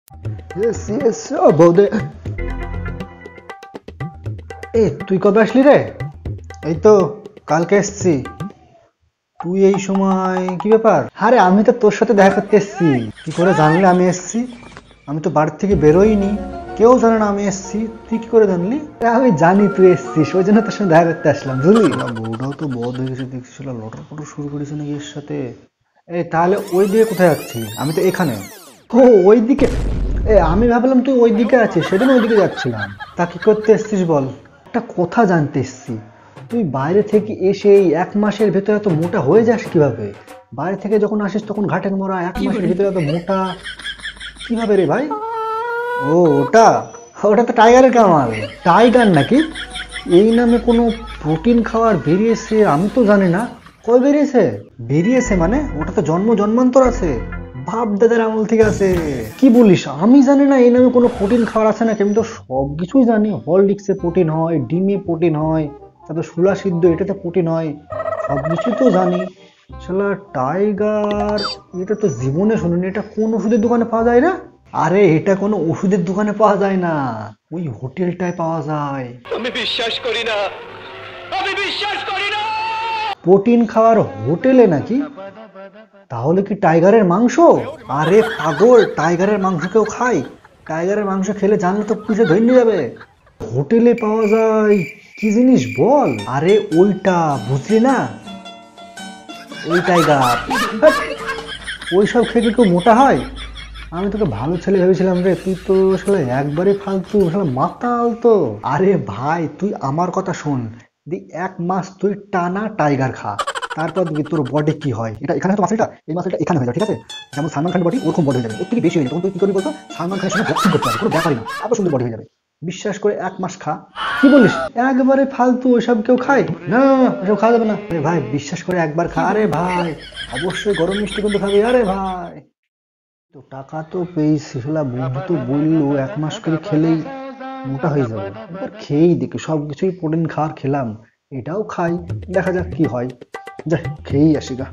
বৌদে, এ তুই কবে আসলি রে? এই তো কালকে এসছি। তুই এই সময় কি ব্যাপার? আরে আমি তো তোর সাথে দেখা করতে এসছি। কি করে জানলে আমি এসছি? আমি তো বাড়ি থেকে বেরোইনি, কেউ জানে না আমি এসছি। তুই কি করে জানলি? আমি জানি তুই এসছিস, ওই জন্য তোর সঙ্গে দেখা করতে আসলাম, বুঝলি? বউটাও তো বদ হয়ে গেছে দেখছি, লটর পটর শুরু করেছে নাকি এর সাথে। এই তাহলে ওই দিকে কোথায় যাচ্ছি? আমি তো এখানে। ও ওই দিকে? আমি ভাবলাম তুই ওই দিকে আছিস, সেদিন ওই দিকে যাচ্ছিলাম। তা কি করতে এসছিস বল? একটা কথা জানতে এসছি, তুই বাইরে থেকে এসে এই 1 মাসের ভেতরে এত মোটা হয়ে যাস কিভাবে? বাইরে থেকে যখন আসিস তখন ঘাটের মোড়া, 1 মাসের ভিতরে এত মোটা কিভাবে রে ভাই? ও ওটা, ওটা তো টাইগারের কামাল। টাইগার নাকি? এই নামে কোনো প্রোটিন খাবার বেরিয়েছে আমি তো জানি না। কই বেরিয়েছে? বেরিয়েছে মানে ওটা তো জন্ম জন্মান্তর আছে, বাপ দাদার আমল থেকে আছে। কি বলিস? আমি জানি না এই নামে কোনো প্রোটিন খাবার আছে না। আমি তো সব কিছুই জানি, হরলিক্সে প্রোটিন হয়, ডিমে প্রোটিন হয়, তারপর সুলা সিদ্ধ এটাতে প্রোটিন হয়, সব কিছুই তো জানি। শালা টাইগার, এটা তো জীবনে শুনিনি। এটা কোন ওষুধের দোকানে পাওয়া যায় না? আরে এটা কোনো ওষুধের দোকানে পাওয়া যায় না, ওই হোটেলটায় পাওয়া যায়। আমি বিশ্বাস করি না, আমি বিশ্বাস করি না। প্রোটিন খাওয়ার হোটেলে নাকি? তাহলে কি টাইগারের মাংস? আরে পাগল, টাইগারের মাংস কেউ খায়? টাইগারের মাংস খেলে জানলে তো পুলিশে ধরে নিয়ে যাবে। হোটেলে পাওয়া যায় কি জিনিস বল? আরে ওইটা বুঝলি না, ওই টাইগার। ওইসব খেয়ে কি কেউ মোটা হয়? আমি তোকে ভালো ছেলে ভেবেছিলাম রে, তুই তো আসলে একবারে ফালতু, আসলে মাতাল তো। আরে ভাই তুই আমার কথা শোন, 1 মাস তুই টানা টাইগার খা, তারপর দেখবি তোর বডি কি হয়। এটা এখানে তো মাসেলটা, এই মাসেলটা এখানে হয়ে যাবে, ঠিক আছে? যেমন সালমান খানের বডি ওরকম বডি হয়ে যাবে, ওর থেকে বেশি হয়ে যাবে। তখন তুই কি করবি বলতো? সালমান খানের সঙ্গে বক্সিং করতে হবে, কোনো ব্যাপারই না, এত সুন্দর বডি হয়ে যাবে। বিশ্বাস করে 1 মাস খা। কি বলিস? একবারে ফালতু, ওইসব কেউ খায় না? না না, ওসব খাওয়া যাবে না। আরে ভাই বিশ্বাস করে একবার খা। আরে ভাই অবশ্যই গরম মিষ্টি কিন্তু খাবি। আরে ভাই তো টাকা তো পেয়েছি, শালা বন্ধু তো বললো 1 মাস করে খেলেই মোটা হয়ে যাবে। এবার খেয়েই দেখি, সবকিছুই প্রোটিন খাওয়ার খেলাম, এটাও খাই, দেখা যাক কি হয়। যাই খেয়েই আসি গা।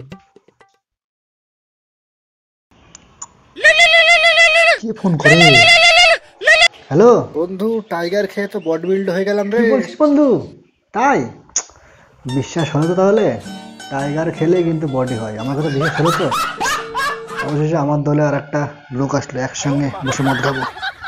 কি ফোন করে? হ্যালো বন্ধু, টাইগার খেয়ে তো বডি বিল্ড হয়ে গেলাম রে। কি বলছিস বন্ধু? তাই? বিশ্বাস হলো তো তাহলে? টাইগার খেলে কিন্তু বডি হয়, আমার কথা বিশ্বাস হলো তো? অবশেষে আমার দলে আর একটা লোক আসলো, একসঙ্গে বসে মদ খাবো।